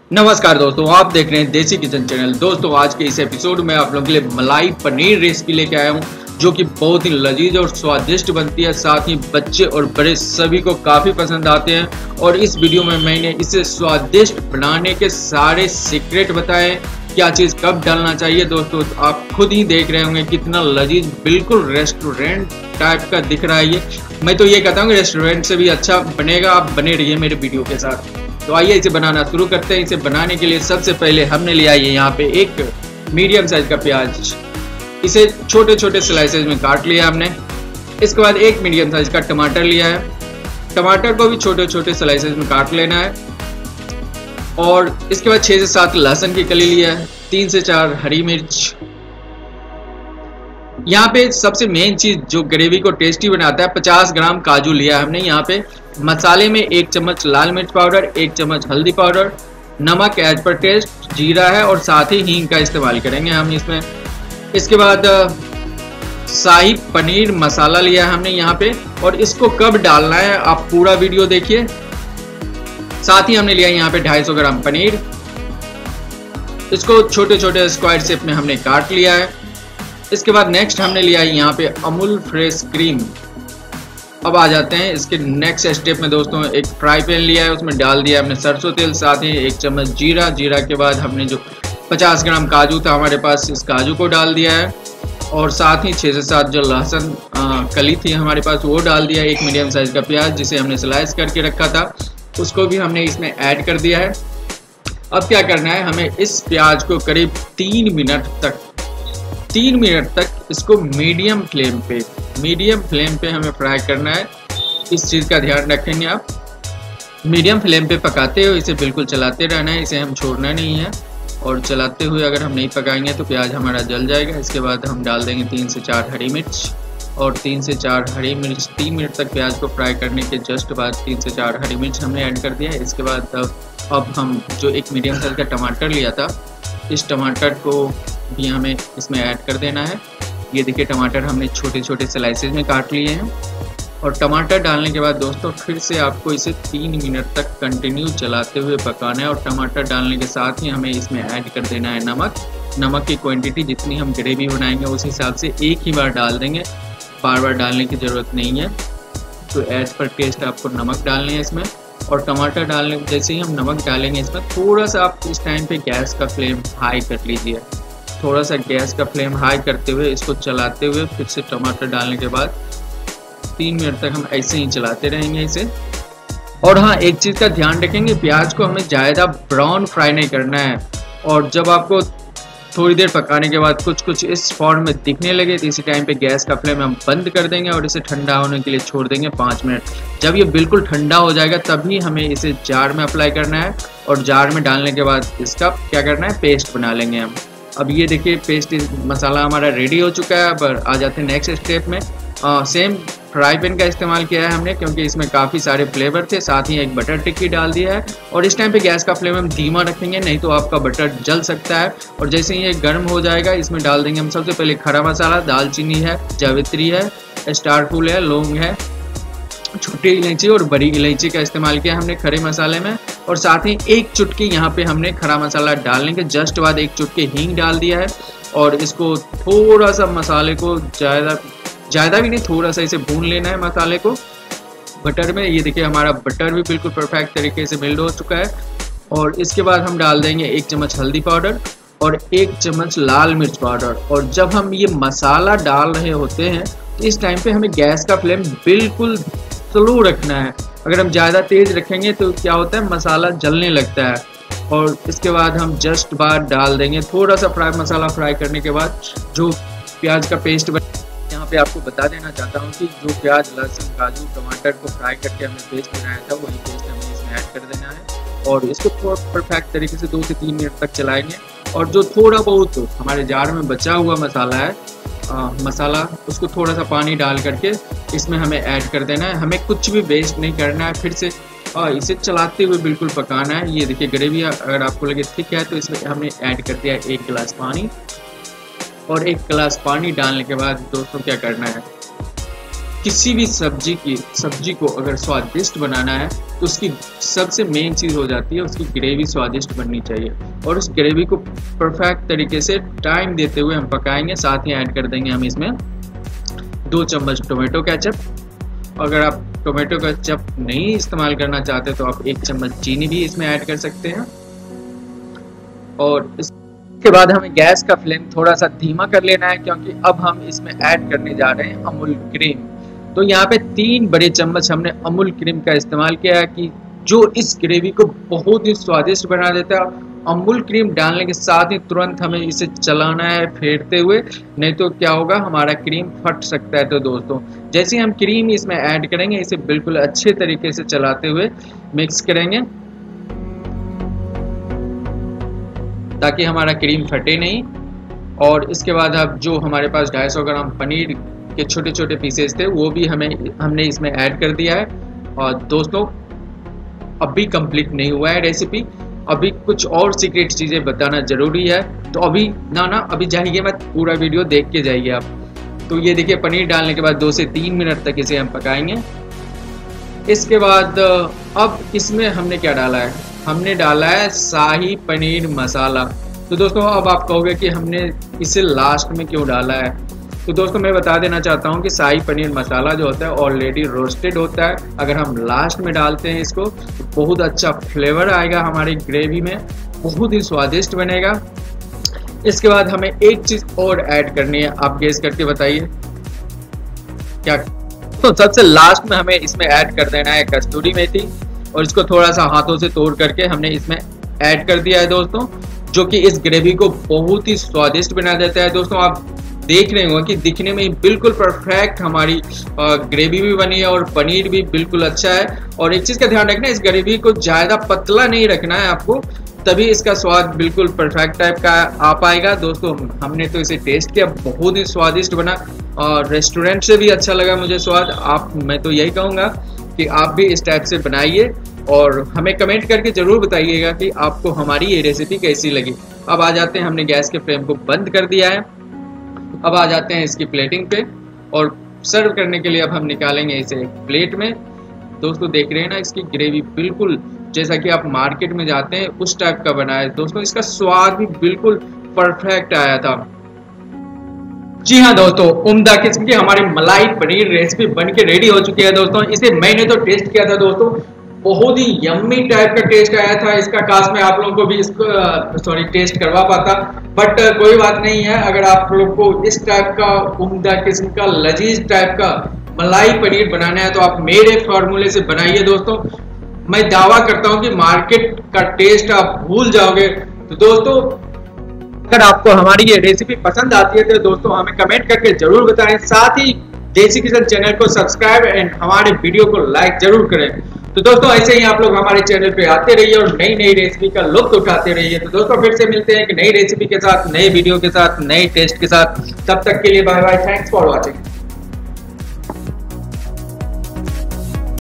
नमस्कार दोस्तों, आप देख रहे हैं देसी किचन चैनल। दोस्तों आज के इस एपिसोड में आप लोगों के लिए मलाई पनीर रेसिपी लेके आया हूँ, जो कि बहुत ही लजीज और स्वादिष्ट बनती है। साथ ही बच्चे और बड़े सभी को काफ़ी पसंद आते हैं। और इस वीडियो में मैंने इसे स्वादिष्ट बनाने के सारे सीक्रेट बताए, क्या चीज़ कब डालना चाहिए। दोस्तों आप खुद ही देख रहे होंगे कितना लजीज, बिल्कुल रेस्टोरेंट टाइप का दिख रहा है ये। मैं तो ये कहता हूँ कि रेस्टोरेंट से भी अच्छा बनेगा। आप बने रहिए मेरे वीडियो के साथ। तो आइए इसे बनाना शुरू करते हैं। इसे बनाने के लिए सबसे पहले हमने लिया है यहाँ पे एक मीडियम साइज का प्याज। इसे छोटे छोटे स्लाइसेस में काट लिया हमने। इसके बाद एक मीडियम साइज का टमाटर लिया है। टमाटर को भी छोटे छोटे स्लाइसेस में काट लेना है। और इसके बाद 6 से 7 लहसुन की कली लिया है। 3 से 4 हरी मिर्च। यहाँ पे सबसे मेन चीज जो ग्रेवी को टेस्टी बनाता है, 50 ग्राम काजू लिया हमने। यहाँ पे मसाले में 1 चम्मच लाल मिर्च पाउडर, 1 चम्मच हल्दी पाउडर, नमक एज पर टेस्ट, जीरा है और साथ ही हींग का इस्तेमाल करेंगे हम इसमें। इसके बाद शाही पनीर मसाला लिया है हमने यहाँ पे। और इसको कब डालना है आप पूरा वीडियो देखिए। साथ ही हमने लिया यहाँ पे 250 ग्राम पनीर। इसको छोटे छोटे स्क्वायर शेप में हमने काट लिया है। इसके बाद नेक्स्ट हमने लिया है यहाँ पे अमूल फ्रेश क्रीम। अब आ जाते हैं इसके नेक्स्ट स्टेप में। दोस्तों एक फ्राई पैन लिया है, उसमें डाल दिया हमने सरसों तेल, साथ ही 1 चम्मच जीरा। जीरा के बाद हमने जो 50 ग्राम काजू था हमारे पास, इस काजू को डाल दिया है। और साथ ही 6 से 7 जो लहसुन कली थी हमारे पास वो डाल दिया। एक मीडियम साइज का प्याज जिसे हमने स्लाइस करके रखा था उसको भी हमने इसमें ऐड कर दिया है। अब क्या करना है, हमें इस प्याज को करीब 3 मिनट तक इसको मीडियम फ्लेम पे हमें फ्राई करना है। इस चीज़ का ध्यान रखेंगे आप। मीडियम फ्लेम पे पकाते हुए इसे बिल्कुल चलाते रहना है, इसे हम छोड़ना नहीं है। और चलाते हुए अगर हम नहीं पकाएंगे तो प्याज हमारा जल जाएगा। इसके बाद हम डाल देंगे 3 से 4 हरी मिर्च। और 3 से 4 हरी मिर्च 3 मिनट तक प्याज को फ्राई करने के जस्ट बाद 3 से 4 हरी मिर्च हमने ऐड कर दिया है। इसके बाद अब हम जो एक मीडियम साइज का टमाटर लिया था, इस टमाटर को भी हमें इसमें ऐड कर देना है। ये देखिए टमाटर हमने छोटे छोटे स्लाइसेस में काट लिए हैं। और टमाटर डालने के बाद दोस्तों फिर से आपको इसे 3 मिनट तक कंटिन्यू चलाते हुए पकाना है। और टमाटर डालने के साथ ही हमें इसमें ऐड कर देना है नमक की क्वांटिटी जितनी हम ग्रेवी बनाएंगे उस हिसाब से एक ही बार डाल देंगे, बार बार डालने की ज़रूरत नहीं है। तो एज पर टेस्ट आपको नमक डालने हैं इसमें। और टमाटर डालने जैसे ही हम नमक डालेंगे इसमें थोड़ा सा आप इस टाइम पे गैस का फ्लेम हाई कर लीजिए। थोड़ा सा गैस का फ्लेम हाई करते हुए इसको चलाते हुए फिर से टमाटर डालने के बाद 3 मिनट तक हम ऐसे ही चलाते रहेंगे इसे। और हाँ, एक चीज़ का ध्यान रखेंगे, प्याज को हमें ज़्यादा ब्राउन फ्राई नहीं करना है। और जब आपको थोड़ी देर पकाने के बाद कुछ इस फॉर्म में दिखने लगे तो इसी टाइम पे गैस का फ्लेम हम बंद कर देंगे और इसे ठंडा होने के लिए छोड़ देंगे 5 मिनट। जब ये बिल्कुल ठंडा हो जाएगा तभी हमें इसे जार में अप्लाई करना है। और जार में डालने के बाद इसका क्या करना है, पेस्ट बना लेंगे हम। अब ये देखिए पेस्ट मसाला हमारा रेडी हो चुका है। अब आ जाते हैं नेक्स्ट स्टेप में। सेम फ्राई पैन का इस्तेमाल किया है हमने क्योंकि इसमें काफ़ी सारे फ्लेवर थे। साथ ही एक बटर टिक्की डाल दिया है। और इस टाइम पे गैस का फ्लेम हम धीमा रखेंगे, नहीं तो आपका बटर जल सकता है। और जैसे ही ये गर्म हो जाएगा इसमें डाल देंगे हम सबसे पहले खड़ा मसाला। दालचीनी है, जावित्री है, स्टार फूल है, लौंग है, छोटी इलायची और बड़ी इलायची का इस्तेमाल किया हमने खड़े मसाले में। और साथ ही 1 चुटकी यहाँ पे हमने खड़ा मसाला डालने के जस्ट बाद 1 चुटकी हींग डाल दिया है। और इसको थोड़ा सा मसाले को ज़्यादा भी नहीं, थोड़ा सा इसे भून लेना है मसाले को बटर में। ये देखिए हमारा बटर भी बिल्कुल परफेक्ट तरीके से मेल्ट हो चुका है। और इसके बाद हम डाल देंगे 1 चम्मच हल्दी पाउडर और 1 चम्मच लाल मिर्च पाउडर। और जब हम ये मसाला डाल रहे होते हैं तो इस टाइम पे हमें गैस का फ्लेम बिल्कुल स्लो रखना है। अगर हम ज़्यादा तेज़ रखेंगे तो क्या होता है, मसाला जलने लगता है। और इसके बाद हम जस्ट बाद डाल देंगे थोड़ा सा मसाला फ्राई करने के बाद जो प्याज का पेस्ट यहाँ पे आपको बता देना चाहता हूँ कि जो प्याज, लहसुन, काजू, टमाटर को फ्राई करके हमने पेस्ट बनाया था वही पेस्ट हमें इसमें ऐड कर देना है। और इसको परफेक्ट तरीके से 2 से 3 मिनट तक चलाएंगे। और जो थोड़ा बहुत हमारे जार में बचा हुआ मसाला है मसाला उसको थोड़ा सा पानी डाल करके इसमें हमें ऐड कर देना है। हमें कुछ भी वेस्ट नहीं करना है, फिर से इसे चलाते हुए बिल्कुल पकाना है। ये देखिए ग्रेवी अगर आपको लगे थिक है तो इसमें हमने ऐड कर दिया 1 गिलास पानी। और 1 गिलास पानी डालने के बाद दोस्तों क्या करना है, किसी भी सब्जी को अगर स्वादिष्ट बनाना है तो उसकी सबसे मेन चीज़ हो जाती है उसकी ग्रेवी स्वादिष्ट बननी चाहिए, और उस ग्रेवी को परफेक्ट तरीके से टाइम देते हुए हम पकाएंगे। साथ ही ऐड कर देंगे हम इसमें 2 चम्मच टोमेटो केचप। अगर आप टोमेटो केचप नहीं इस्तेमाल करना चाहते तो आप 1 चम्मच चीनी भी इसमें ऐड कर सकते हैं। और इसके बाद हमें गैस का फ्लेम थोड़ा सा धीमा कर लेना है, क्योंकि अब हम इसमें ऐड करने जा रहे हैं अमूल क्रीम। तो यहाँ पे 3 बड़े चम्मच हमने अमूल क्रीम का इस्तेमाल किया है, कि जो इस ग्रेवी को बहुत ही स्वादिष्ट बना देता है। अमूल क्रीम डालने के साथ ही तुरंत हमें इसे चलाना है फेरते हुए, नहीं तो क्या होगा, हमारा क्रीम फट सकता है। तो दोस्तों जैसे हम क्रीम इसमें ऐड करेंगे, इसे बिल्कुल अच्छे तरीके से चलाते हुए मिक्स करेंगे ताकि हमारा क्रीम फटे नहीं। और इसके बाद अब जो हमारे पास 250 ग्राम पनीर के छोटे छोटे पीसेस थे वो भी हमने इसमें ऐड कर दिया है। और दोस्तों अभी कंप्लीट नहीं हुआ है रेसिपी, अभी कुछ और सीक्रेट चीज़ें बताना ज़रूरी है। तो अभी अभी जाइए मत, पूरा वीडियो देख के जाइए आप। तो ये देखिए पनीर डालने के बाद 2 से 3 मिनट तक इसे हम पकाएंगे। इसके बाद अब इसमें हमने क्या डाला है, हमने डाला है शाही पनीर मसाला। तो दोस्तों अब आप कहोगे कि हमने इसे लास्ट में क्यों डाला है। तो दोस्तों मैं बता देना चाहता हूं कि शाही पनीर मसाला जो होता है ऑलरेडी रोस्टेड होता है। अगर हम लास्ट में डालते हैं इसको तो बहुत अच्छा फ्लेवर आएगा हमारी ग्रेवी में, बहुत ही स्वादिष्ट बनेगा। इसके बाद हमें एक चीज़ और ऐड करनी है, आप गेस करके बताइए क्या। तो सबसे लास्ट में हमें इसमें ऐड कर देना है कस्तूरी मेथी, और इसको थोड़ा सा हाथों से तोड़ करके हमने इसमें ऐड कर दिया है दोस्तों, जो कि इस ग्रेवी को बहुत ही स्वादिष्ट बना देता है। दोस्तों आप देख रहे होंगे कि दिखने में बिल्कुल परफेक्ट हमारी ग्रेवी भी बनी है और पनीर भी बिल्कुल अच्छा है। और एक चीज़ का ध्यान रखना है, इस ग्रेवी को ज़्यादा पतला नहीं रखना है आपको, तभी इसका स्वाद बिल्कुल परफेक्ट टाइप का आ पाएगा। दोस्तों हमने तो इसे टेस्ट किया, बहुत ही स्वादिष्ट बना और रेस्टोरेंट से भी अच्छा लगा मुझे स्वाद। मैं तो यही कहूँगा कि आप भी इस टाइप से बनाइए और हमें कमेंट करके ज़रूर बताइएगा कि आपको हमारी ये रेसिपी कैसी लगी। अब आ जाते हैं, हमने गैस के फ्लेम को बंद कर दिया है। अब आ जाते हैं इसकी प्लेटिंग पे, और सर्व करने के लिए अब हम निकालेंगे इसे एक प्लेट में। दोस्तों देख रहे हैं ना, इसकी ग्रेवी बिल्कुल जैसा कि आप मार्केट में जाते हैं उस टाइप का बना है। दोस्तों इसका स्वाद भी बिल्कुल परफेक्ट आया था। जी हाँ दोस्तों, उम्दा किस्म की हमारी मलाई पनीर रेसिपी बन के रेडी हो चुकी है। दोस्तों इसे मैंने तो टेस्ट किया था दोस्तों, बहुत ही यम्मी टाइप का टेस्ट आया था इसका। काश मैं आप लोगों को भी इसको टेस्ट करवा पाता, बट कोई बात नहीं है। अगर आप लोग को इस टाइप का उम्दा किस्म का लजीज टाइप का मलाई पनीर बनाना है तो आप मेरे फार्मूले से बनाइए दोस्तों। मैं दावा करता हूं कि मार्केट का टेस्ट आप भूल जाओगे। तो दोस्तों अगर आपको हमारी ये रेसिपी पसंद आती है तो दोस्तों हमें कमेंट करके जरूर बताएं। साथ ही देसी किचन चैनल को सब्सक्राइब एंड हमारे वीडियो को लाइक जरूर करें। तो दोस्तों ऐसे ही आप लोग हमारे चैनल पे आते रहिए और नई नई रेसिपी का लुत्फ उठाते रहिए। तो दोस्तों फिर से मिलते हैं एक नई रेसिपी के साथ, नए वीडियो के साथ, नए टेस्ट के साथ। तब तक के लिए bye bye, thanks for watching.